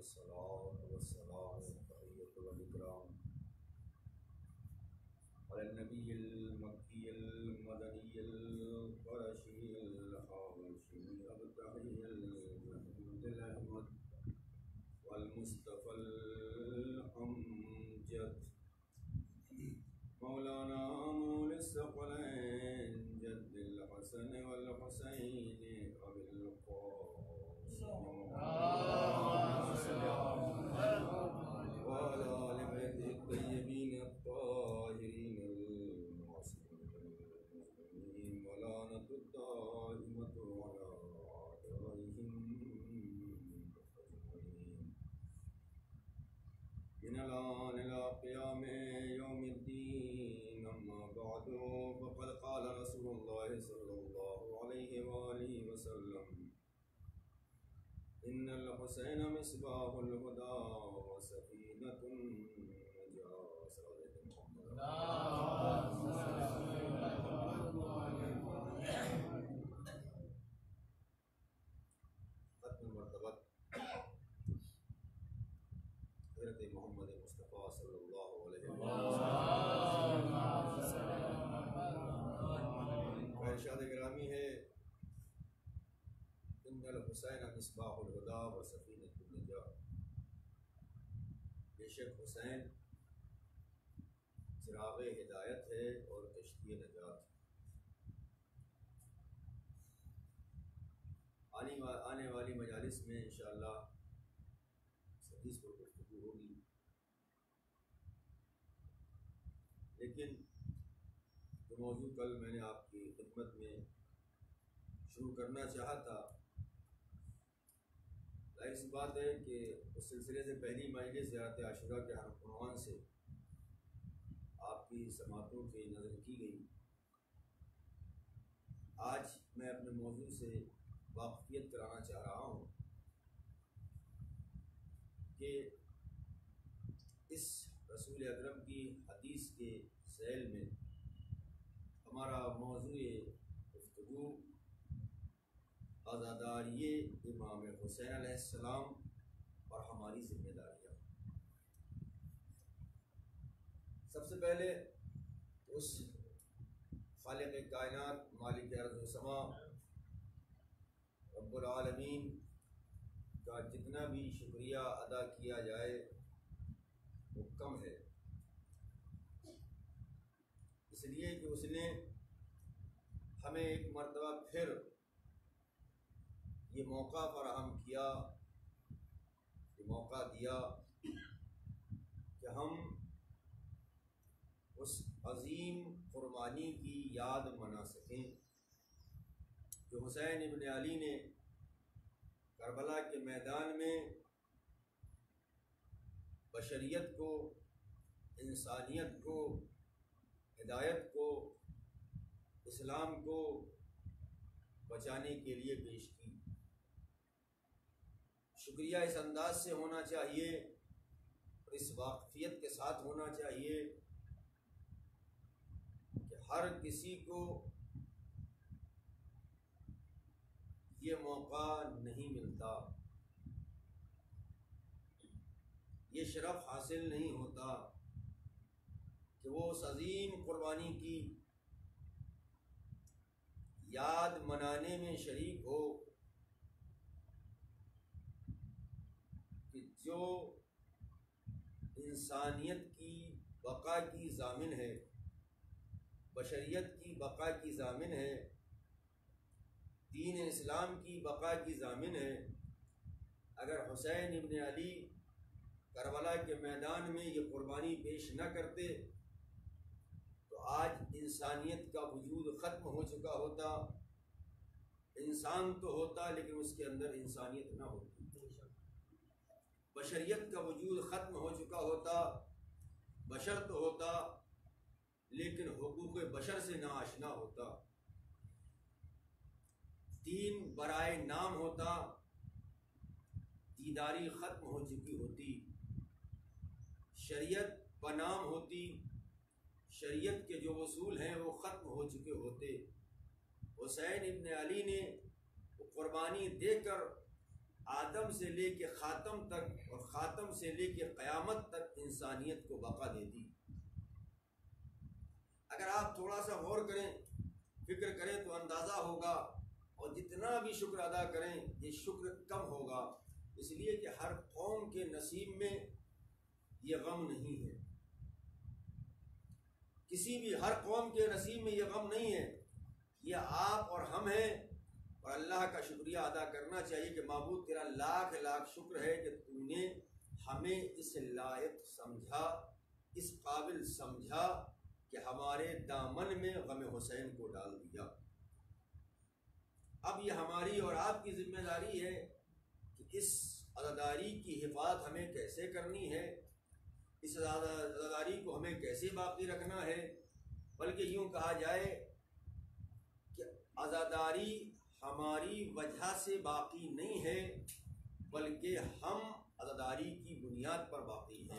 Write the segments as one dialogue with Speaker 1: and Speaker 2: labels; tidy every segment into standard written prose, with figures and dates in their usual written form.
Speaker 1: والصلاة والسلام والتحية والإكرام على النبي المكي المدني القرشي الحاشمي الطاهري المحمود الأحمد والمصطفى الأمجد مولانا مولى الثقلين جد الحسن والحسين أبي القاسم وعلى آل بيته الطيبين الطاهرين المعصومين ولعنة الدائمة على أعدائهم أجمعين من الآن إلى قيام يوم الدين. أما بعد فقد قال رسول الله صلى الله عليه وآله وسلم إن الحسين مصباح الهدى وسفينة النجاة. صلى محمد ختم مرتبہ حضرت محمد مصطفیٰ صلی اللہ علیہ وسلم کا ارشاد گرامی ہے ان الحسین مصباح الہدی و سفینۃ النجاۃ. بے شک حسین چراغ ہدایت ہے اور کشتی نجات. آنے والی مجالس میں انشاءاللہ اس حدیث پر گفتگو ہوگی، لیکن جو موضوع کل میں نے آپ کی خدمت میں شروع کرنا چاہا تھا، ظاہر سی بات ہے کہ اس سلسلے سے پہلی مجلس زیارت عاشورہ کے عنوان سے آپ کی سماعتوں کی نظر کی گئی. آج میں اپنے موضوع سے واقفیت کرانا چاہ رہا ہوں کہ اس رسول اکرم کی حدیث کے ذیل میں ہمارا موضوع گفتگو عزاداری امام حسین علیہ السلام اور ہماری ذمہ داریاں. سب سے پہلے اس خالق کائنات مالک ارض و سما رب العالمین کا جتنا بھی شکریہ ادا کیا جائے وہ کم ہے، اس لیے کہ اس نے ہمیں ایک مرتبہ پھر یہ موقع فراہم کیا، یہ موقع دیا کہ ہم اس عظیم قربانی کی یاد منا سکیں جو حسین ابن علی نے کربلا کے میدان میں بشریت کو، انسانیت کو، ہدایت کو، اسلام کو بچانے کے لیے پیش کی. شکریہ اس انداز سے ہونا چاہیے اور اس واقفیت کے ساتھ ہونا چاہیے کہ ہر کسی کو یہ موقع نہیں ملتا، یہ شرف حاصل نہیں ہوتا کہ وہ اس عظیم قربانی کی یاد منانے میں شریک ہو کہ جو انسانیت کی بقا کی ضامن ہے، بشریت کی بقا کی ضامن ہے، دین اسلام کی بقا کی ضامن ہے. اگر حسین ابن علی کربلا کے میدان میں یہ قربانی پیش نہ کرتے تو آج انسانیت کا وجود ختم ہو چکا ہوتا. انسان تو ہوتا لیکن اس کے اندر انسانیت نہ ہوتی، بشریت کا وجود ختم ہو چکا ہوتا. بشر تو ہوتا لیکن حقوق بشر سے نہ آشنا ہوتا. دین برائے نام ہوتا، دیداری ختم ہو چکی ہوتی. شریعت بنام ہوتی، شریعت کے جو اصول ہیں وہ ختم ہو چکے ہوتے. حسین ابن علی نے وہ قربانی دے کر آدم سے لے کے خاتم تک اور خاتم سے لے کے قیامت تک انسانیت کو بقا دے دی۔ اگر آپ تھوڑا سا غور کریں، فکر کریں تو اندازہ ہوگا، اور جتنا بھی شکر ادا کریں یہ شکر کم ہوگا، اس لیے کہ ہر قوم کے نصیب میں یہ غم نہیں ہے، کسی بھی ہر قوم کے نصیب میں یہ غم نہیں ہے، یہ آپ اور ہم ہیں۔ اور اللہ کا شکریہ ادا کرنا چاہیے کہ معبود تیرا لاکھ لاکھ شکر ہے کہ تو نے ہمیں اس لائق سمجھا، اس قابل سمجھا کہ ہمارے دامن میں غم حسین کو ڈال دیا۔ اب یہ ہماری اور آپ کی ذمہ داری ہے کہ اس عزاداری کی حفاظت ہمیں کیسے کرنی ہے، اس عزاداری کو ہمیں کیسے باقی رکھنا ہے، بلکہ یوں کہا جائے کہ عزاداری ہماری وجہ سے باقی نہیں ہے، بلکہ ہم عزاداری کی بنیاد پر باقی ہیں۔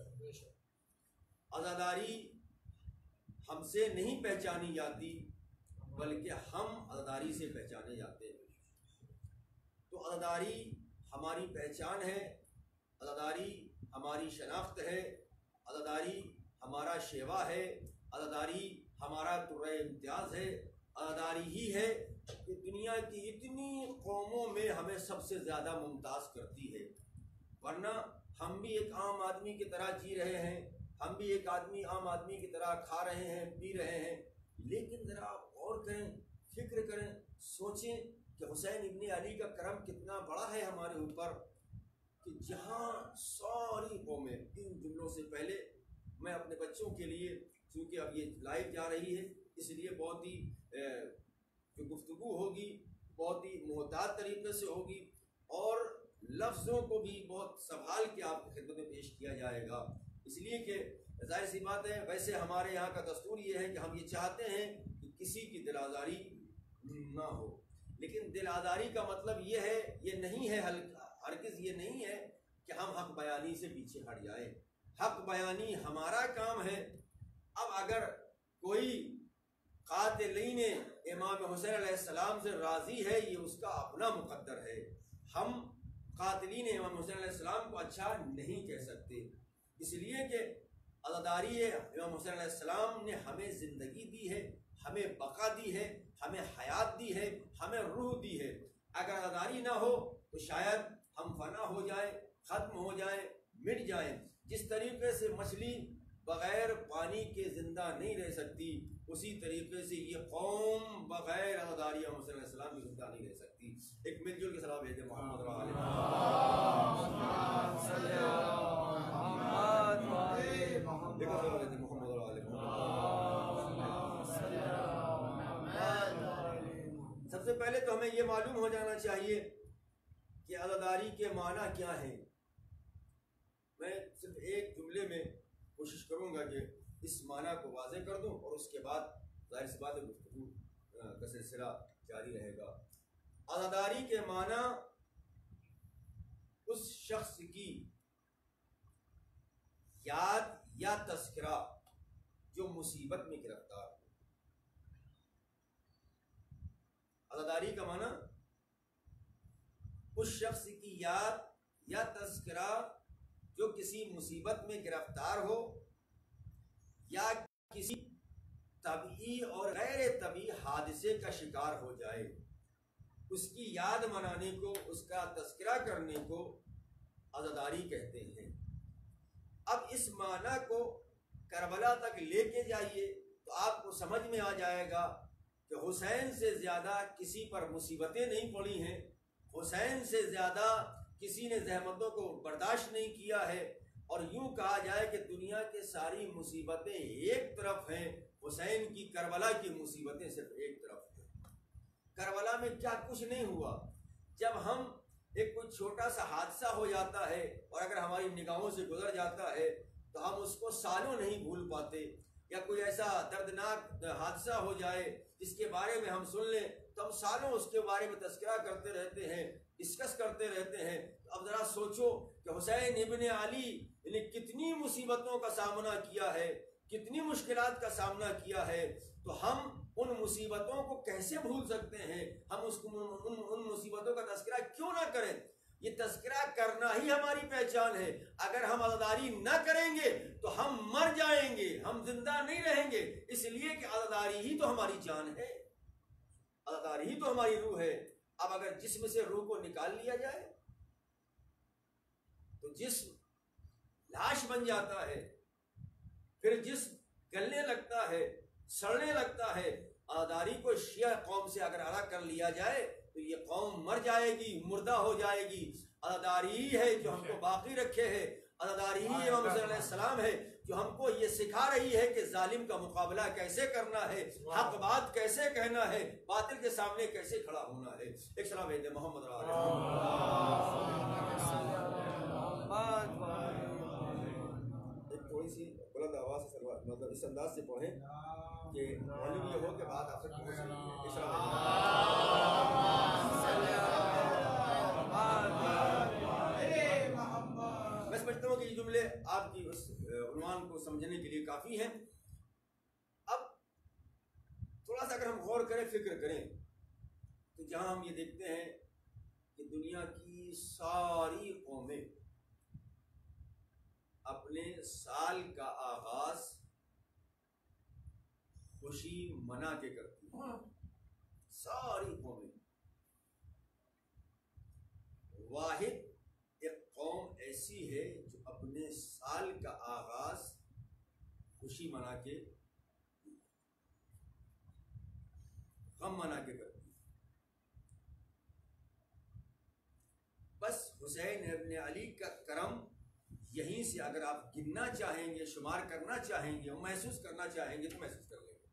Speaker 1: عزاداری ہم سے نہیں پہچانی جاتی، بلکہ ہم عزاداری سے پہچانے جاتے ہیں۔ تو عزاداری ہماری پہچان ہے، عزاداری ہماری شناخت ہے، عزاداری ہمارا شیوا ہے، عزاداری ہمارا طرح امتیاز ہے، عزاداری ہی ہے کہ دنیا کی اتنی قوموں میں ہمیں سب سے زیادہ ممتاز کرتی ہے، ورنہ ہم بھی ایک عام آدمی کی طرح جی رہے ہیں، ہم بھی ایک عام آدمی کی طرح کھا رہے ہیں، پی رہے ہیں، لیکن ذرا آپ غور کریں، فکر کریں، سوچیں کہ حسین ابن علی کا کرم کتنا بڑا ہے ہمارے اوپر، کہ جہاں ساری قومیں، ان جملوں سے پہلے میں اپنے بچوں کے لیے، چونکہ اب یہ لائیو جا رہی ہے اس لیے بہت ہی جو گفتگو ہوگی بہت ہی محتاط طریقے سے ہوگی، اور لفظوں کو بھی بہت سنبھال کے آپ کی خدمت میں پیش کیا جائے گا، اس لیے کہ ظاہر سی بات ہے، ویسے ہمارے یہاں کا دستور یہ ہے کہ ہم یہ چاہتے ہیں کہ کسی کی دل آزاری نہ ہو، لیکن دل آزاری کا مطلب یہ ہے، یہ نہیں ہے، ہرگز یہ نہیں ہے کہ ہم حق بیانی سے پیچھے ہٹ جائیں۔ حق بیانی ہمارا کام ہے۔ اب اگر کوئی قاتلین امام حسین علیہ السلام سے راضی ہے، یہ اس کا اپنا مقدر ہے، ہم قاتلین امام حسین علیہ السلام کو اچھا نہیں کہہ سکتے، اس لیے کہ عزاداری امام حسین علیہ السلام نے ہمیں زندگی دی ہے، ہمیں بقا دی ہے، ہمیں حیات دی ہے، ہمیں روح دی ہے۔ اگر عزاداری نہ ہو تو شاید ہم فنا ہو جائیں، ختم ہو جائیں، مٹ جائیں۔ جس طریقے سے مچھلی بغیر پانی کے زندہ نہیں رہ سکتی، اسی طریقے سے یہ قوم بغیر عزاداری امام حسین علیہ السلام کی زندہ نہیں رہ سکتی۔ ایک مل جل کے صلاح بھیجیں محمد محمد سب سے پہلے تو ہمیں یہ معلوم ہو جانا چاہیے کہ عزاداری کے معنی کیا ہیں۔ میں صرف ایک جملے میں کوشش کروں گا کہ اس معنی کو واضح کر دوں، اور اس کے بعد ظاہر سی بات ہے گفتگو کا سلسلہ جاری رہے گا۔ عزاداری کے معنی اس شخص کی یاد یا تذکرہ جو مصیبت میں گرفتار ہو۔ عزاداری کا معنی اس شخص کی یاد یا تذکرہ جو کسی مصیبت میں گرفتار ہو، یا کسی طبعی اور غیر طبعی حادثے کا شکار ہو جائے، اس کی یاد منانے کو، اس کا تذکرہ کرنے کو عزاداری کہتے ہیں۔ اب اس معنی کو کربلا تک لے کے جائیے تو آپ کو سمجھ میں آ جائے گا کہ حسین سے زیادہ کسی پر مصیبتیں نہیں پڑی ہیں، حسین سے زیادہ کسی نے زحمتوں کو برداشت نہیں کیا ہے، اور یوں کہا جائے کہ دنیا کے ساری مصیبتیں ایک طرف ہیں، حسین کی کربلا کی مصیبتیں صرف ایک طرف ہیں۔ کربلا میں کیا کچھ نہیں ہوا۔ جب ہم ایک کوئی چھوٹا سا حادثہ ہو جاتا ہے اور اگر ہماری نگاہوں سے گزر جاتا ہے تو ہم اس کو سالوں نہیں بھول پاتے، یا کوئی ایسا دردناک حادثہ ہو جائے جس کے بارے میں ہم سن لیں تو ہم سالوں اس کے بارے میں تذکرہ کرتے رہتے ہیں، ڈسکس کرتے رہتے ہیں۔ اب ذرا سوچو کہ حسین ابن علی نے کتنی مصیبتوں کا سامنا کیا ہے، کتنی مشکلات کا سامنا کیا ہے، تو ہم ان مصیبتوں کو کیسے بھول سکتے ہیں؟ ہم ان مصیبتوں کا تذکرہ کیوں نہ کریں؟ یہ تذکرہ کرنا ہی ہماری پہچان ہے. اگر ہم عزاداری نہ کریں گے تو ہم مر جائیں گے, ہم زندہ نہیں رہیں گے, اس لیے کہ عزاداری ہی تو ہماری جان ہے, عزاداری ہی تو ہماری روح ہے. اب اگر جسم سے روح کو نکال لیا جائے تو جسم لاش بن جاتا ہے, پھر جسم گلنے لگتا ہے, سڑنے لگتا ہے. عزاداری کو شیعہ قوم سے اگر الگ کر لیا جائے تو یہ قوم مر جائے گی, مردہ ہو جائے گی. عزاداری ہی ہے جو ہم کو باقی رکھے ہے, عزاداری ہی امام حسین علیہ السلام ہے جو ہم کو یہ سکھا رہی ہے کہ ظالم کا مقابلہ کیسے کرنا ہے, حق بات کیسے کہنا ہے, باطل کے سامنے کیسے کھڑا ہونا ہے. ایک سلام بھیج دیں محمد ایک تھوڑی سی بلند آواز سے مطلب اس انداز سے پڑھیں کہ معلوم یہ ہو کہ بات آپ تک پہنچ رہی ہے. ایک میں سمجھتا ہوں کہ یہ جملے آپ کی اس عنوان کو سمجھنے کے لیے کافی ہیں. اب تھوڑا سا اگر ہم غور کریں, فکر کریں, تو جہاں ہم یہ دیکھتے ہیں کہ دنیا کی ساری قومیں اپنے سال کا آغاز خوشی منا کے کرتی ہیں, ساری قومیں. واحد ایک قوم ایسی ہے جو اپنے سال کا آغاز خوشی منا کے, غم منا کے کرتی ہے. بس حسین ابن علی کا کرم یہیں سے اگر آپ گننا چاہیں گے, شمار کرنا چاہیں گے, محسوس کرنا چاہیں گے تو محسوس کر لیں گے.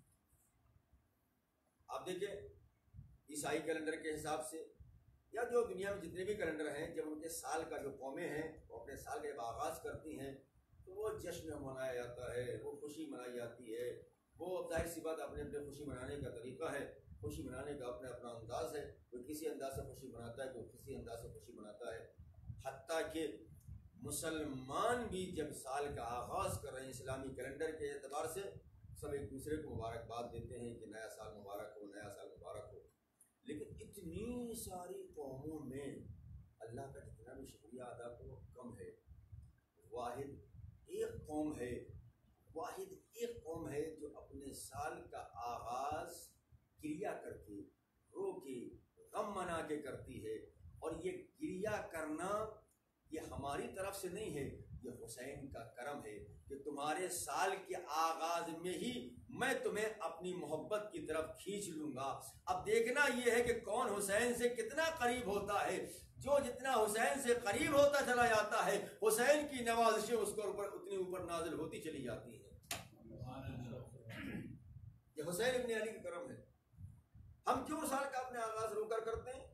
Speaker 1: آپ دیکھیں عیسائی کیلنڈر کے حساب سے یا جو دنیا میں جتنے بھی کیلنڈر ہیں, جب ان کے سال کا جو قومیں ہیں وہ اپنے سال کا جب آغاز کرتی ہیں تو وہ جشن منایا جاتا ہے, وہ خوشی منائی جاتی ہے. وہ ظاہر سی بات اپنے اپنے خوشی منانے کا طریقہ ہے, خوشی منانے کا اپنا اپنا انداز ہے. کوئی کسی انداز سے خوشی مناتا ہے, کوئی کسی انداز سے خوشی مناتا ہے. حتیٰ کہ مسلمان بھی جب سال کا آغاز کر رہے ہیں اسلامی کیلنڈر کے اعتبار سے, سب ایک دوسرے کو مبارکباد دیتے ہیں کہ نیا سال مبارک ہو, نیا سال مبارک ہو. لیکن اتنی ساری قوموں میں اللہ کا جتنا بھی شکریہ ادا کرو کم ہے. واحد ایک قوم ہے, واحد ایک قوم ہے جو اپنے سال کا آغاز کریا کر کے, رو کے, غم منا کے کرتی ہے. اور یہ کریا کرنا یہ ہماری طرف سے نہیں ہے, یہ حسین کا کرم ہے کہ تمہارے سال کے آغاز میں ہی میں تمہیں اپنی محبت کی طرف کھینچ لوں گا. اب دیکھنا یہ ہے کہ کون حسین سے کتنا قریب ہوتا ہے. جو جتنا حسین سے قریب ہوتا چلا جاتا ہے, حسین کی نوازشیں اس کو اتنی اوپر نازل ہوتی چلی جاتی ہیں. یہ حسین ابن علی کا کرم ہے. ہم کیوں سال کا اپنے آغاز رو کر کرتے ہیں؟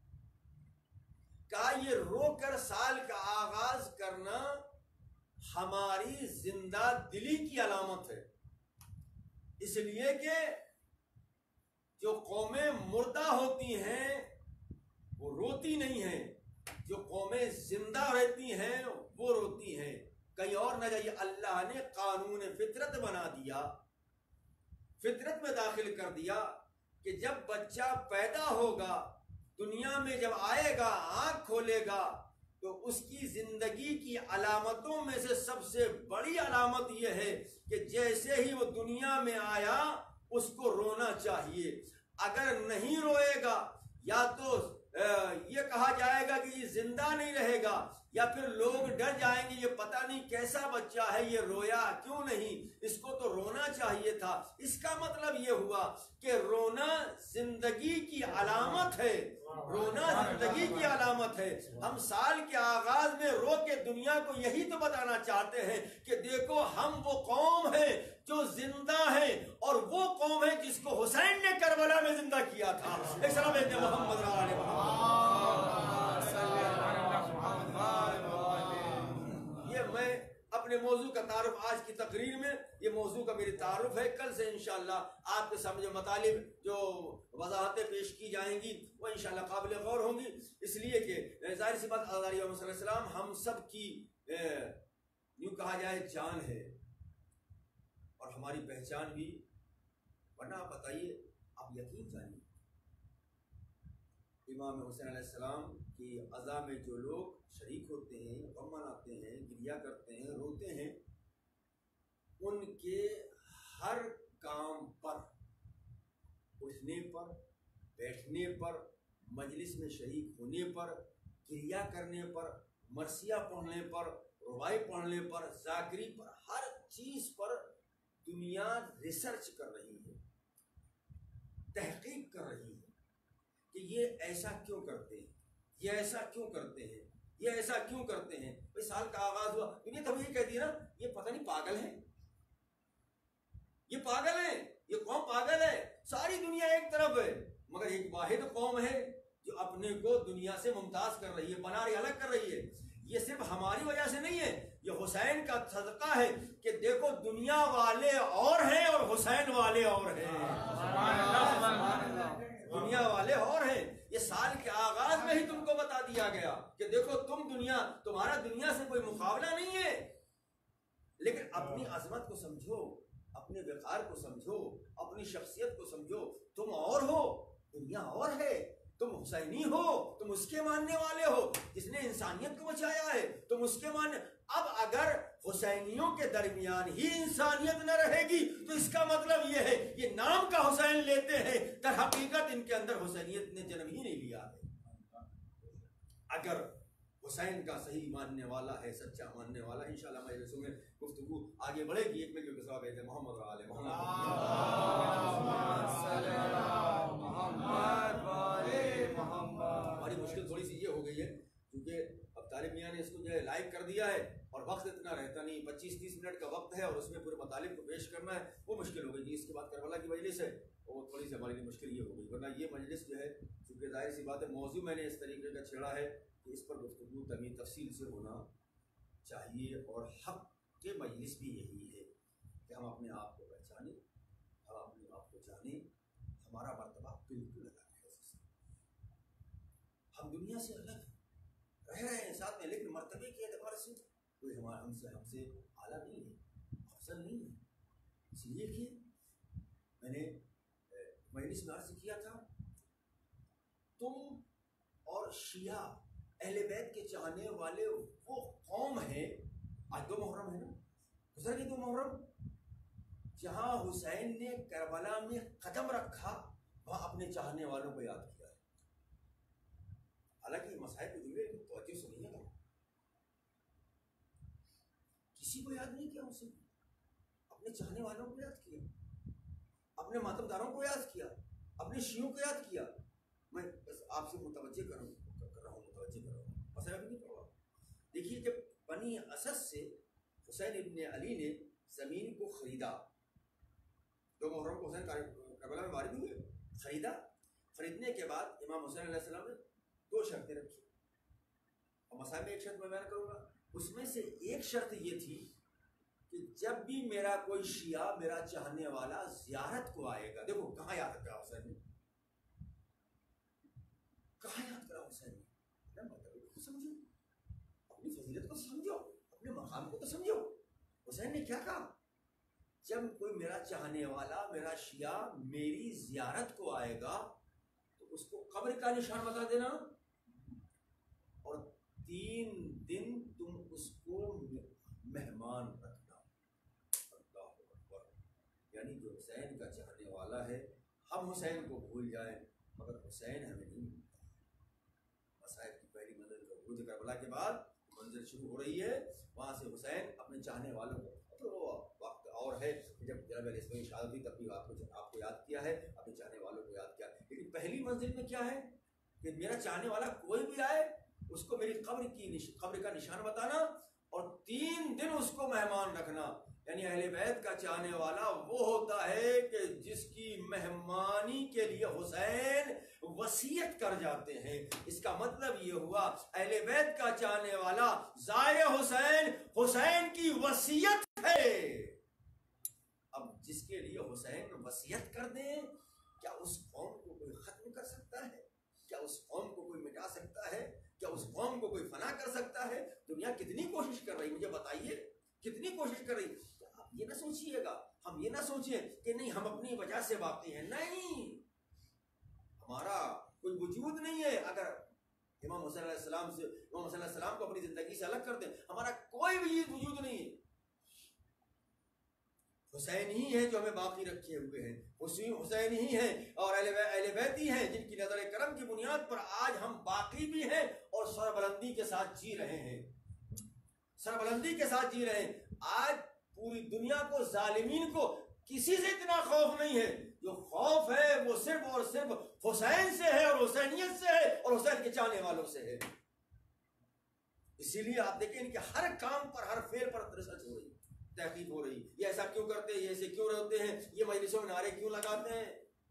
Speaker 1: کہا یہ رو کر سال کا آغاز کرنا ہماری زندہ دلی کی علامت ہے. اس لیے کہ جو قومیں مردہ ہوتی ہیں وہ روتی نہیں ہیں, جو قومیں زندہ رہتی ہیں وہ روتی ہیں. کہیں اور نہ جائیے, اللہ نے قانون فطرت بنا دیا, فطرت میں داخل کر دیا کہ جب بچہ پیدا ہوگا, دنیا میں جب آئے گا, آنکھ کھولے گا, تو اس کی زندگی کی علامتوں میں سے سب سے بڑی علامت یہ ہے کہ جیسے ہی وہ دنیا میں آیا اس کو رونا چاہیے. اگر نہیں روئے گا یا تو یہ کہا جائے گا کہ یہ زندہ نہیں رہے گا, یا پھر لوگ ڈر جائیں گے یہ پتہ نہیں کیسا بچہ ہے, یہ رویا کیوں نہیں, اس کو تو رونا چاہیے تھا. اس کا مطلب یہ ہوا کہ رونا زندگی کی علامت ہے, رونا زندگی کی علامت ہے. ہم سال کے آغاز میں رو کے دنیا کو یہی تو بتانا چاہتے ہیں کہ دیکھو ہم وہ قوم ہیں جو زندہ ہیں, اور وہ قوم ہے جس کو حسین نے کربلا میں زندہ کیا تھا. ایک سلام محمد علیہ محمد. یہ میں اپنے موضوع کا تعارف, آج کی تقریر میں یہ موضوع کا میری تعارف ہے. کل سے انشاءاللہ آپ کے سامنے مطالب جو وضاحتیں پیش کی جائیں گی وہ انشاءاللہ قابل غور ہوں گی. اس لیے کہ ظاہر سی بات علیہ السلام ہم سب کی یوں کہا جائے جان ہے اور ہماری پہچان بھی. ورنہ آپ بتائیے, آپ یقین جانیے امام حسین علیہ السلام کی عزا میں جو لوگ شریک ہوتے ہیں، غم مناتے ہیں، گریہ کرتے ہیں، روتے ہیں، ان کے ہر کام پر، اٹھنے پر، بیٹھنے پر، مجلس میں شریک ہونے پر، گریہ کرنے پر، مرثیہ پڑھنے پر، رباعی پڑھنے پر، ذاکری پر، ہر چیز پر دنیا ریسرچ کر رہی ہے، تحقیق کر رہی ہے کہ یہ ایسا کیوں کرتے ہیں، یہ ایسا کیوں کرتے ہیں، یہ ایسا کیوں کرتے ہیں۔ بھائی سال کا آغاز ہوا، دنیا تو یہ کہتی ہے نا یہ پتہ نہیں پاگل ہے، یہ پاگل ہے، یہ قوم پاگل ہے۔ ساری دنیا ایک طرف ہے، مگر ایک واحد قوم ہے جو اپنے کو دنیا سے ممتاز کر رہی ہے، بنا رہی، الگ کر رہی ہے۔ یہ صرف ہماری وجہ سے نہیں ہے، یہ حسین کا صدقہ ہے کہ دیکھو دنیا والے اور ہیں اور حسین والے اور ہیں، دنیا والے اور ہیں۔ یہ سال کے آغاز میں ہی تم کو بتا دیا گیا کہ دیکھو تم دنیا، تمہارا دنیا سے کوئی مقابلہ نہیں ہے، لیکن اپنی عظمت کو سمجھو، اپنے وقار کو سمجھو، اپنی شخصیت کو سمجھو۔ تم اور ہو، دنیا اور ہے، تم حسینی ہو، تم اس کے ماننے والے ہو جس نے انسانیت کو بچایا ہے، تم اس کے ماننے۔ اب اگر حسینیوں کے درمیان ہی انسانیت نہ رہے گی تو اس کا مطلب یہ ہے یہ نام کا حسین لیتے ہیں، در حقیقت ان کے اندر حسینیت نے جنم ہی نہیں لیا ہے۔ اگر حسین کا صحیح ماننے والا ہے، سچا ماننے والا، انشاءاللہ مجلسوں میں گفتگو آگے بڑھے گی۔ ایک ملک کے سواب ہے محمد و آل محمد، ہماری مشکل تھوڑی سی یہ ہو گئی ہے کیونکہ اب طالب میاں نے اس کو جو ہے لائیو کر دیا ہے اور وقت اتنا رہتا نہیں، 25-30 منٹ کا وقت ہے اور اس میں پورے مطالب کو پیش کرنا ہے، وہ مشکل ہو گئی جی۔ اس کے بعد کربلا کی مجلس ہے، وہ تھوڑی سی ہمارے لیے مشکل یہ ہو گئی، ورنہ یہ مجلس جو ہے چونکہ ظاہر سی بات ہے موضوع میں نے اس طریقے کا چھیڑا ہے کہ اس پر گفتگو طویل تفصیل سے ہونا چاہیے، اور حق کے مجلس بھی یہی ہے کہ ہم اپنے آپ کو پہچانیں، ہم اپنے آپ کو جانیں، ہمارا مرتبہ بالکل الگ ہے، ہم دنیا سے الگ رہ رہے ہیں ساتھ میں، لیکن مرتبے کے اعتبار سے کوئی ہم سے اعلیٰ نہیں ہے، افضل نہیں ہے۔ اس لیے کہ میں نے مجلس میں عرض کیا تھا تم اور شیعہ اہل بیت کے چاہنے والے وہ قوم ہے، آج 2 محرم ہے نا، گزر گئی 2 محرم، جہاں حسین نے کربلا میں قدم رکھا وہاں اپنے چاہنے والوں کو یاد کیا ہے۔ حالانکہ مسائل کو جملے توجہ سنیے گا، کسی کو یاد نہیں کیا، اسے اپنے چاہنے والوں کو یاد کیا، اپنے ماتم داروں کو یاد کیا، اپنے شیعوں کو یاد کیا۔ میں بس آپ سے متوجہ کر رہا ہوں مسئلہ بھی نہیں پڑا۔ دیکھیے جب بنی اسد سے حسین ابن علی نے زمین کو خریدا، 2 محرم کو حسین کربلا میں وارد ہوئے، خریدنے کے بعد امام حسین علیہ السلام نے 2 شرطیں رکھی، اور مسائل میں ایک شرط میں بیان کروں گا۔ اس میں سے ایک شرط یہ تھی کہ جب بھی میرا کوئی شیعہ، میرا چاہنے والا زیارت کو آئے گا، دیکھو کہاں یاد کرا حسین نے، کہاں یاد کرا حسین نے، مطلب کو سمجھو، اپنی فضیلت کو سمجھو، اپنے مقام کو تو سمجھو۔ حسین نے کیا کہا، جب کوئی میرا چاہنے والا، میرا شیعہ میری زیارت کو آئے گا تو اس کو قبر کا نشان بتا دینا، اور 3 دن تم اس کو مہمان رکھنا۔ اللہ اکبر، یعنی جو حسین کا چاہنے والا ہے، ہم حسین کو بھول جائیں مگر حسین ہمیں نہیں بھولتا۔ مسائل کی پہلی منزل کا عروج کربلا کے بعد منزل شروع ہو رہی ہے، وہاں سے حسین اپنے چاہنے والوں کو، وقت اور ہے جب جناب علیہ السلام کی شہادت ہوئی تب بھی آپ کو یاد کیا ہے، اپنے چاہنے والوں کو یاد کیا، لیکن پہلی منزل میں کیا ہے کہ میرا چاہنے والا کوئی بھی آئے اس کو میری قبر کا نشان بتانا اور 3 دن اس کو مہمان رکھنا۔ یعنی اہل بیت کا چاہنے والا وہ ہوتا ہے کہ جس کی مہمانی کے لیے حسین وصیت کر جاتے ہیں۔ اس کا مطلب یہ ہوا اہل بیت کا چاہنے والا زائر حسین، حسین کی وصیت ہے۔ اب جس کے لیے حسین وصیت کر دیں، کیا اس قوم کو کوئی ختم کر سکتا ہے؟ کیا اس قوم کو کوئی مٹا سکتا ہے؟ کیا اس قوم کو کوئی فنا کر سکتا ہے؟ دنیا کتنی کوشش کر رہی، مجھے بتائیے کتنی کوشش کر رہی۔ آپ یہ نہ سوچیے گا، ہم یہ نہ سوچیں کہ نہیں ہم اپنی وجہ سے باقی ہیں، نہیں، ہمارا کوئی وجود نہیں ہے اگر امام حسین علیہ السلام کو اپنی زندگی سے الگ کر دیں. ہمارا کوئی بھی وجود نہیں ہے. حسین ہی ہے جو ہمیں باقی رکھے ہوئے ہیں. حسین ہی ہیں اور اہل بیت ہی ہیں جن کی نظر کرم کی بنیاد پر آج ہم باقی بھی ہیں اور سربلندی کے ساتھ جی رہے ہیں. سربلندی کے ساتھ جی رہے ہیں. آج پوری دنیا کو، ظالمین کو کسی سے اتنا خوف نہیں ہے. جو خوف ہے وہ صرف اور صرف حسین سے ہے اور حسینیت سے ہے اور حسین کے چاہنے والوں سے ہے. اسی لیے آپ دیکھیں ان کے ہر کام پر، ہر فعل پر ریسرچ ہو رہی، تحقیق ہو رہی. یہ ایسا کیوں کرتے ہیں، یہ ایسے کیوں رہتے ہیں، یہ مجلسوں میں نعرے کیوں لگاتے ہیں.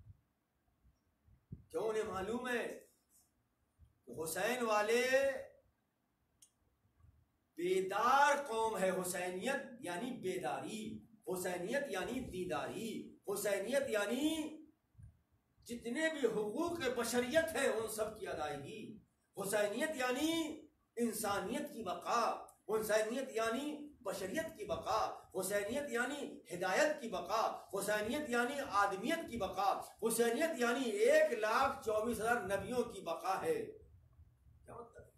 Speaker 1: کیوں؟ انہیں معلوم ہے کہ حسین والے بیدار قوم ہے. حسینیت یعنی بیداری، حسینیت یعنی دیداری، حسینیت یعنی جتنے بھی حقوق بشریت ہیں ان سب کی ادائیگی. حسینیت یعنی انسانیت کی بقا، حسینیت یعنی بشریت کی بقا، حسینیت یعنی ہدایت کی بقا، حسینیت یعنی آدمیت کی بقا، حسینیت یعنی 1,24,000 نبیوں کی بقا ہے. کیا مطلب ہے؟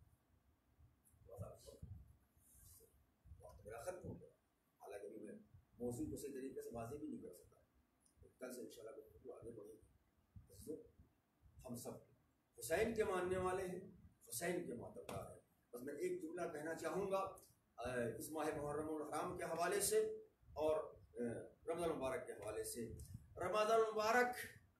Speaker 1: وقت میرا ختم ہو گیا، حالانکہ میں موضوع کو صحیح طریقے سے واضح بھی نہیں کر سکتا. کل سے انشاءاللہ گفتگو آگے بڑھے گی. ہم سب حسین کے ماننے والے ہیں، حسین کے معتبر ہیں. بس میں ایک جملہ کہنا چاہوں گا اس ماہ محرم الحرام کے حوالے سے اور رمضان المبارک کے حوالے سے. رمضان المبارک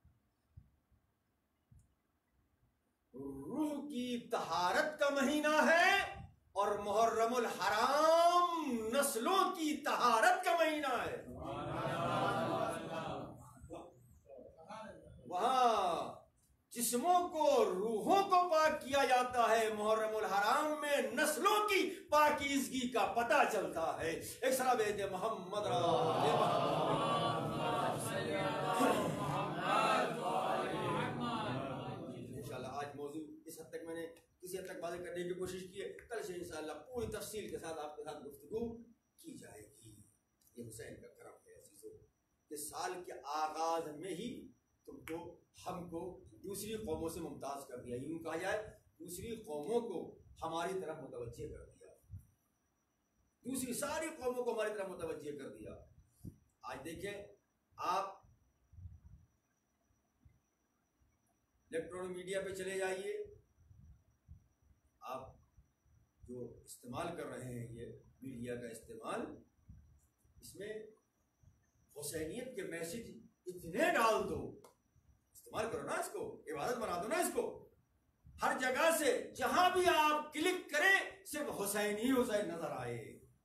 Speaker 1: روح کی طہارت کا مہینہ ہے اور محرم الحرام نسلوں کی طہارت کا مہینہ ہے. وہاں جسموں کو، روحوں کو پاک کیا جاتا ہے. محرم الحرام میں نسلوں کی پاکیزگی کا پتہ چلتا ہے. ایک صحابہ محمد انشاءاللہ آج موضوع اس حد تک میں نے کسی حد تک واضح کرنے کی کوشش کی ہے. کل سے انشاءاللہ پوری تفصیل کے ساتھ آپ کے ساتھ گفتگو کی جائے گی. یہ حسین کا کرم ہے عزیزو کہ سال کے آغاز میں ہی تم کو، ہم کو دوسری قوموں سے ممتاز کر دیا. یوں کہا جائے دوسری قوموں کو ہماری طرف متوجہ کر دیا، دوسری ساری قوموں کو ہماری طرف متوجہ کر دیا. آج دیکھیں آپ الیکٹرانک میڈیا پہ چلے جائیے، آپ جو استعمال کر رہے ہیں یہ میڈیا کا استعمال، اس میں حسینیت کے میسج اتنے ڈال دو، استعمال کرو نا اس کو، عبادت بنا دو نا اس کو. ہر جگہ سے جہاں بھی آپ کلک کریں صرف حسین ہی حسین نظر آئے.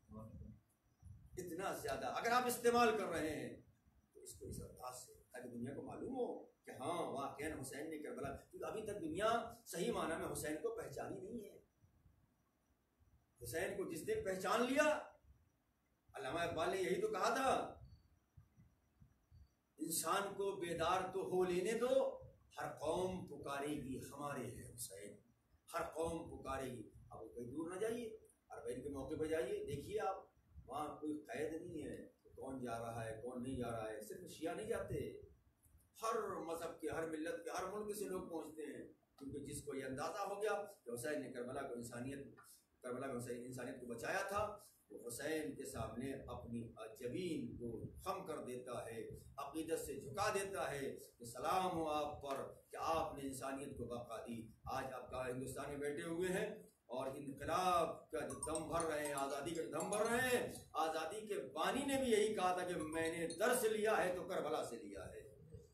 Speaker 1: اتنا زیادہ اگر آپ استعمال کر رہے ہیں تو اس کو اس انداز سے، تاکہ دنیا کو معلوم ہو کہ ہاں واقعا حسین نے کربلا، کیونکہ ابھی تک دنیا صحیح معنی میں حسین کو پہچانی نہیں ہے. حسین کو جس نے پہچان لیا، علامہ اقبال نے یہی تو کہا تھا، انسان کو بیدار تو ہو لینے دو، ہر قوم پکارے گی ہمارے ہیں حسین، ہر قوم پکارے گی. اب کوئی دور نہ جائیے، عربین کے موقع پہ جائیے، دیکھیے آپ وہاں کوئی قید نہیں ہے کون جا رہا ہے کون نہیں جا رہا ہے. صرف شیعہ نہیں جاتے، ہر مذہب کے، ہر ملت کے، ہر ملک سے لوگ پہنچتے ہیں. کیونکہ جس کو یہ اندازہ ہو گیا کہ حسین نے کربلا کو انسانیت کو بچایا تھا، وہ حسین کے سامنے اپنی جبین کو خم کر دیتا ہے، عقیدت سے جھکا دیتا ہے کہ سلام ہو آپ پر کہ آپ نے انسانیت کو بقا دی. آج آپ کا ہندوستان میں بیٹھے ہوئے ہیں اور انقلاب کا جو دم بھر رہے ہیں، آزادی کا دم بھر رہے ہیں. آزادی کے بانی نے بھی یہی کہا تھا کہ میں نے درس لیا ہے تو کربلا سے لیا ہے.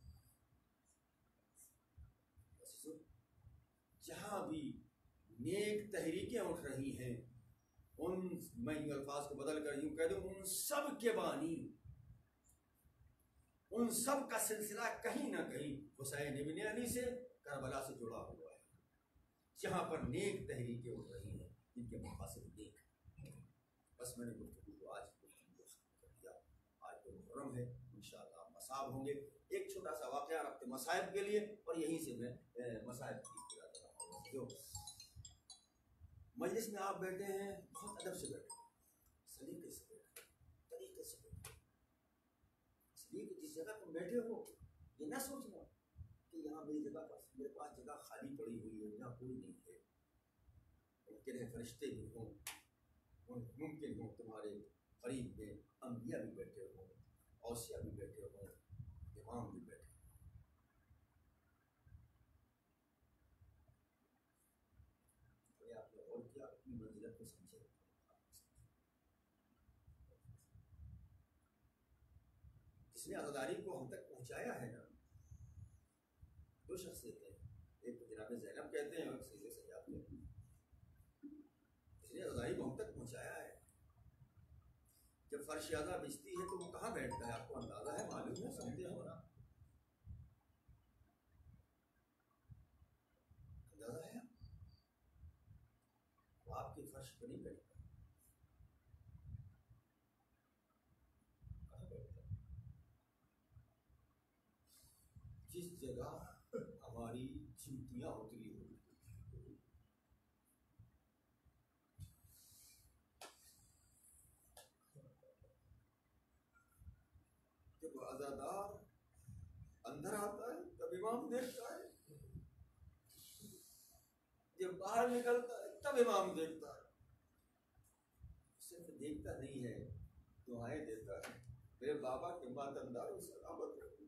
Speaker 1: جہاں بھی نیک تحریکیں اٹھ رہی ہیں، ان میں الفاظ کو بدل کر یوں کہہ دوں، ان سب کے بانی، ان سب کا سلسلہ کہیں نہ کہیں حسین ابن علی سے، کربلا سے جڑا ہوا ہے. جہاں پر نیک تحریکیں اٹھ رہی ہیں جن کے مقاصد نیک. بس میں نے گفتگو کو آج ختم کر دیا. آج تو محرم ہے، انشاءاللہ مصائب ہوں گے. ایک چھوٹا سا واقعہ رکھتے مصائب کے لیے اور یہیں سے میں مصائب کی اطلاع کر رہا ہوں. جو مجلس میں آپ بیٹھے ہیں بہت ادب سے بیٹھے، سلیقے سے بیٹھے، طریقے سے بیٹھے. اس لیے کہ جس جگہ تم بیٹھے ہو یہ نہ سوچنا کہ یہاں میری جگہ پر میرے پاس جگہ خالی پڑی ہوئی ہے، یہاں کوئی نہیں ہے، ممکن ہے فرشتے بھی ہوں، ممکن ہوں تمہارے قریب میں انبیاء بھی بیٹھے ہوں، اوصیاء بھی بیٹھے ہوں، امام بھی بیٹھے ہوں۔ آپ نے اور کیا اپنی منزلت کو سمجھے، جس نے عزاداری کو ہم تک پہنچایا ہے نا، دو شخصیتیں ہیں، ایک جناب زینب کہتے ہیں اور سیدھے سجاد کہتے ہیں، جس نے عزاداری کو ہم تک پہنچایا ہے۔ جب فرش اعلیٰ بجتی ہے تو وہ کہاں بیٹھتا ہے؟ آپ کو اندازہ ہے، معلوم ہے، سمجھتے ہو نا، اندازہ ہے، وہ آپ کے فرش پہ نہیں بیٹھتا، کہاں بیٹھتا ہے؟ جس جگہ ہماری چمٹیاں اتری ہوئی، جب عزادار اندر آتا ہے تب امام دیکھتا ہے، جب باہر نکلتا ہے تب امام دیکھتا ہے، صرف دیکھتا نہیں ہے، دعائیں دیتا ہے۔ میرے بابا کے ماتمدار و سلامت رہو،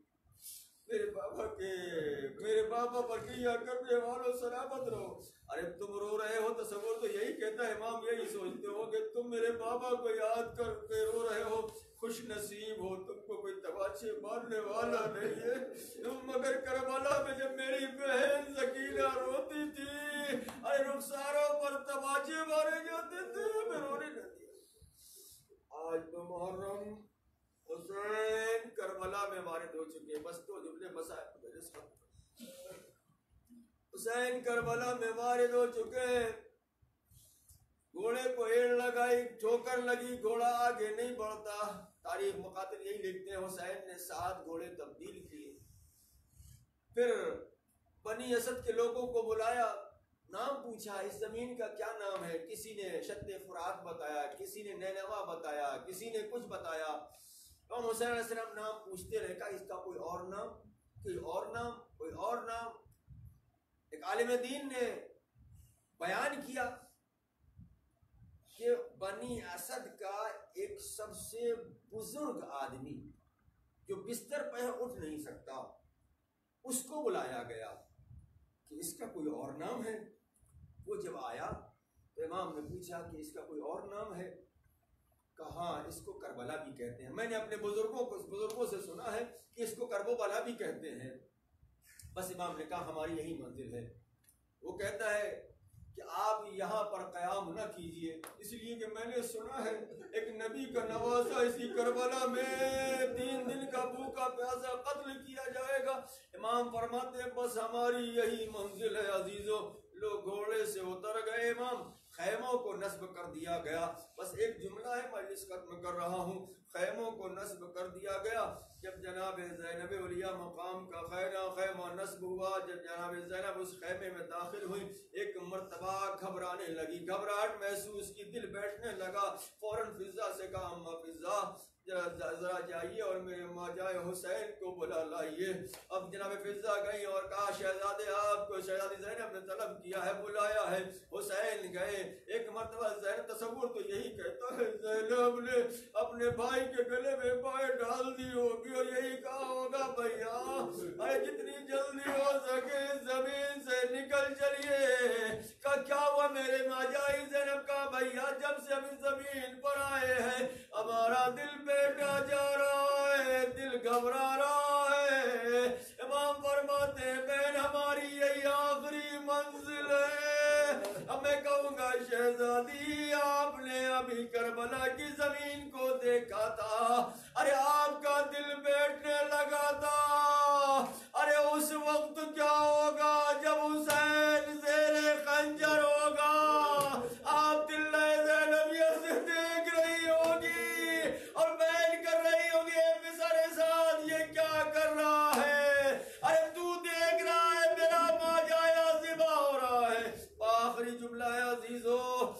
Speaker 1: میرے بابا پر کیا کرنے والوں سلامت رہو۔ ارے تم رو رہے ہو، تصور تو یہی کہتا ہے، امام یہی سوچتے ہو کہ تم میرے بابا کو یاد کر کے رو رہے ہو، خوش نصیب ہو، تم کو کوئی تماچے مارنے والا نہیں ہے۔ مگر کربلا میں جب میری بہن سکینہ روتی تھی، ارے رخساروں پر تماچے مارے جاتے تھے، میں رونے نہ دیا۔ آج تو محرم، حسین کربلا میں وارد ہو چکے، بس تو جملے مسائل میرے ساتھ، حسین کربلا میں وارد ہو چکے، گھوڑے کو ایڑ لگائی، ٹھوکر لگی، گھوڑا آگے نہیں بڑھتا۔ تاریخ مقاتل یہی لکھتے ہیں، حسین نے 7 گھوڑے تبدیل کیے، پھر بنی اسد کے لوگوں کو بلایا، نام پوچھا اس زمین کا کیا نام ہے، کسی نے شط فرات بتایا، کسی نے نینوا بتایا، کسی نے کچھ بتایا۔ امام حسین علیہ السلام نام پوچھتے رہے، کہا اس کا کوئی اور نام، کوئی اور نام، کوئی اور نام۔ ایک عالم دین نے بیان کیا کہ بنی اسد کا ایک سب سے بزرگ آدمی جو بستر پہ اٹھ نہیں سکتا، اس کو بلایا گیا کہ اس کا کوئی اور نام ہے۔ وہ جب آیا تو امام نے پوچھا کہ اس کا کوئی اور نام ہے؟ کہا اس کو کربلا بھی کہتے ہیں، میں نے اپنے بزرگوں سے سنا ہے کہ اس کو کربلا بھی کہتے ہیں۔ بس امام نے کہا ہماری یہی منزل ہے۔ وہ کہتا ہے کہ آپ یہاں پر قیام نہ کیجئے، اس لیے کہ میں نے سنا ہے ایک نبی کا نوازا اسی کربلا میں 3 دن کا بھوکا پیاسا قتل کیا جائے گا۔ امام فرماتے ہیں بس ہماری یہی منزل ہے عزیزو۔ لوگ گھوڑے سے اتر گئے، امام خیموں کو نصب کر دیا گیا۔ بس ایک جملہ ہے، مجلس ختم کر رہا ہوں، خیموں کو نصب کر دیا گیا۔ جب جناب زینب علیہ مقام کا خیمہ نصب ہوا، جب جناب زینب اس خیمے میں داخل ہوئی، ایک مرتبہ گھبرانے لگی، گھبراہٹ محسوس کی، دل بیٹھنے لگا، فوراً فضا سے کہا اما فضا ذرا جائیے اور میرے ماجائے حسین کو بلا لائیے۔ اب جناب فضا گئی اور کہا شہزادے آپ کو شہزادی زینب نے طلب کیا ہے، بلایا ہے۔ حسین گئے، ایک مرتبہ زینب، تصور تو یہی کہتا ہے زینب نے اپنے بھائی کے گلے میں بائیں ڈال دی ہوگی اور یہی کہا ہوگا بھیا ارے جتنی جلدی ہو سکے زمین سے نکل چلیے۔ کہ کیا ہوا میرے ماجائی زینب کا بھیا جب سے ابھی زمین پر آئے ہیں ہمارا دل بیٹا جا رہا ہے، دل گھبرا رہا ہے۔ امام فرماتے ہیں بہن ہماری یہی آخری منزل ہے۔ اب میں کہوں گا شہزادی آپ نے ابھی کربلا کی زمین کو دیکھا تھا، ارے آپ کا دل بیٹھنے لگا تھا، ارے اس وقت کیا ہوگا جب حسین زیر خنجر ہوگا؟ آپ دل زینبیہ سے دیکھ رہی ہوگی اور بیان کر رہی ہوگی اے پسر سعد یہ کیا کر رہا ہے؟ ارے تو دیکھ رہا ہے میرا ماجایا ذبح ہو رہا ہے۔ آخری جملہ ہے عزیزو،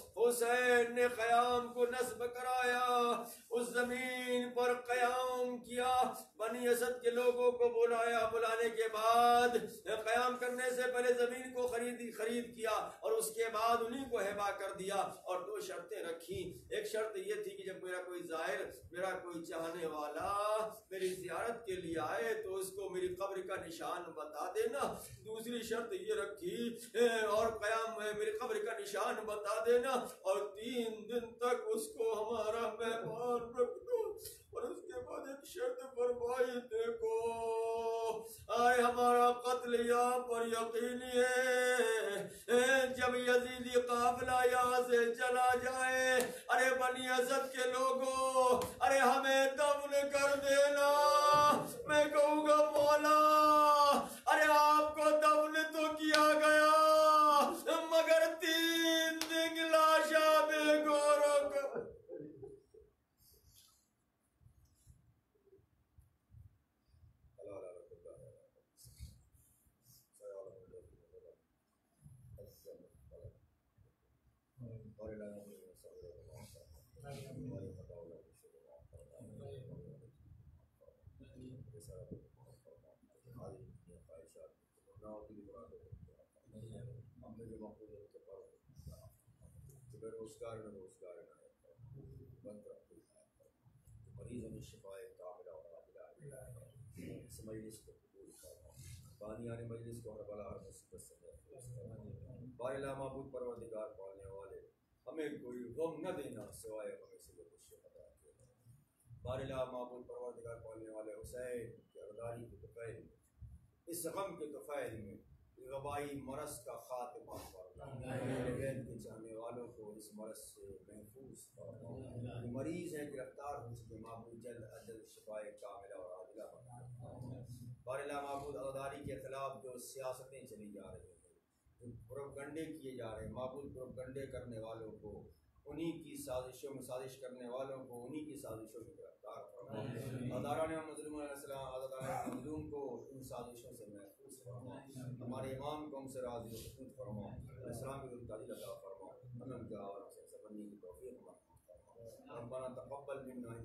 Speaker 1: حسین نے قیام کو نصب کرایا، اس زمین پر قیام کیا، بنی اسد کے لوگوں کو بلایا، بلانے کے بعد قیام کرنے سے پہلے زمین کو خرید کیا اور اس کے بعد انہیں کو ہبا کر دیا، اور 2 شرطیں رکھی۔ ایک شرط یہ تھی کہ جب میرا کوئی زائر، میرا کوئی چاہنے والا میری زیارت کے لیے آئے تو اس کو میری قبر کا نشان بتا دینا۔ دوسری شرط یہ رکھی اور قیام میں میری قبر کا نشان بتا دینا، اور 3 دن تک اس کو ہمارا مہمان رکھ دو۔ اور اس کے بعد ایک شرط فرمائی، دیکھو آئے ہمارا قتل یہاں پر یقینی ہے، جب یزیدی قافلہ یہاں سے چلا جائے، ارے بنی اسد کے لوگوں، ارے ہمیں دفن کر دینا۔ میں کہوں گا مولا، ارے آپ کو دفن تو کیا گیا مگر 3 دن لاشا بے گورو کر۔ روزگار میں روزگار بند رکھتے ہیں، مریضوں میں شفائے کاملہ اور عاجلہ اس مجلس کو قبول کرنا، بانیان مجلس کو ہر بلا ہر مصیبت سے محفوظ کرنا۔ بار لا معبود پروردگار پالنے والے، ہمیں کوئی غم نہ دینا سوائے ہمیں سے یہ خوشی عطا کیا۔ بار لا معبود پروردگار پالنے والے، حسین کی عبداری کے طفیل، اس غم کے طفیل میں وبائی مرض کا خاتمہ فرما، غیر کے چاہنے والوں کو اس مرض سے محفوظ فرما۔ مریض ہیں گرفتار ہو چکے، معبود جلد اجل شفائے کاملہ اور عاجلہ بنا۔ بار لا معبود عدالت کے خلاف جو سیاستیں چلی جا رہی ہیں، جو پروپگنڈے کیے جا رہے ہیں، معبود پروپگنڈے کرنے والوں کو، انہی کی سازشوں میں سازش کرنے والوں کو انہی کی سازشوں میں گرفتار فرما۔ عدالت مظلوم علیہ السلام، عدالت مظلوم کو ان سازشوں سے محفوظ فرما۔ ہمارے امام کو ہم سے راضی و خدمت فرما، اسلام کی تعلیل عطا فرما، ہمیں ان کے آوازوں سے بننے کی توفیق عطا فرما۔ ربنا تقبل منا